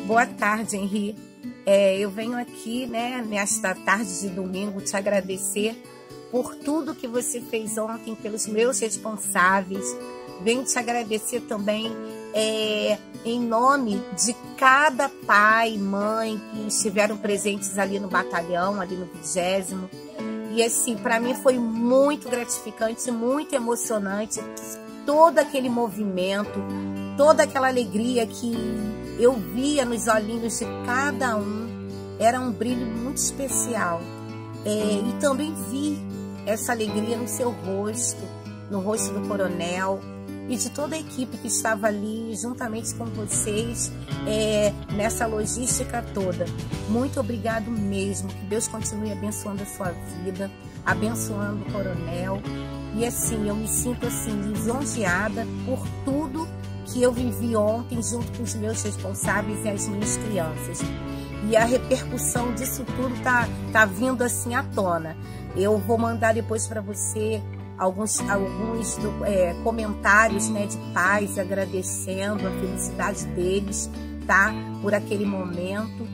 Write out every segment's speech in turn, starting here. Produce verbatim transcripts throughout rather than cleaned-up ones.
Boa tarde, Henri. É, eu venho aqui, né, nesta tarde de domingo, te agradecer por tudo que você fez ontem, pelos meus responsáveis. Venho te agradecer também é, em nome de cada pai e mãe que estiveram presentes ali no batalhão, ali no vigésimo. E assim, para mim foi muito gratificante, muito emocionante, todo aquele movimento, toda aquela alegria que eu via nos olhinhos de cada um, era um brilho muito especial. É, e também vi essa alegria no seu rosto, no rosto do coronel e de toda a equipe que estava ali juntamente com vocês é, nessa logística toda. Muito obrigado mesmo, que Deus continue abençoando a sua vida, abençoando o coronel. E assim, eu me sinto assim lisonjeada por tudo que eu vivi ontem junto com os meus responsáveis e as minhas crianças. E a repercussão disso tudo tá, tá vindo assim à tona. Eu vou mandar depois para você alguns, alguns do, é, comentários, né, de pais agradecendo a felicidade deles, tá? Por aquele momento.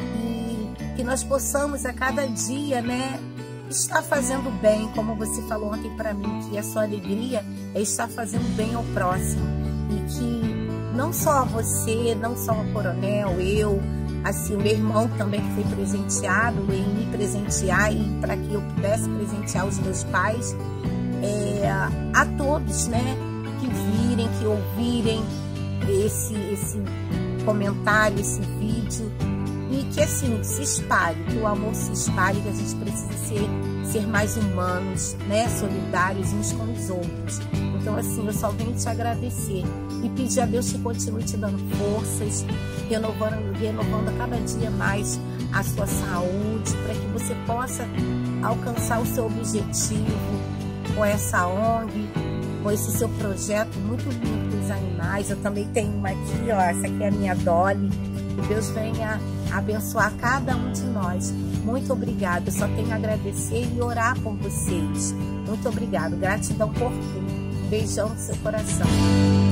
E que nós possamos a cada dia, né, estar fazendo bem, como você falou ontem para mim, que a sua alegria é estar fazendo bem ao próximo. E que não só você, não só o coronel, eu, assim, o meu irmão também que foi presenteado em me presentear e para que eu pudesse presentear os meus pais, é, a todos, né, que virem, que ouvirem esse, esse comentário, esse vídeo, e que assim, se espalhe, que o amor se espalhe, que a gente precisa ser, ser mais humanos, né, solidários uns com os outros. Então assim, eu só venho te agradecer e pedir a Deus que continue te dando forças, renovando, renovando a cada dia mais a sua saúde, para que você possa alcançar o seu objetivo com essa O N G, com esse seu projeto muito lindo dos animais. Eu também tenho uma aqui, ó, essa aqui é a minha Dolly. Que Deus venha abençoar cada um de nós. Muito obrigada. Eu só tenho a agradecer e orar por vocês. Muito obrigado. Gratidão por tudo. Beijão no seu coração.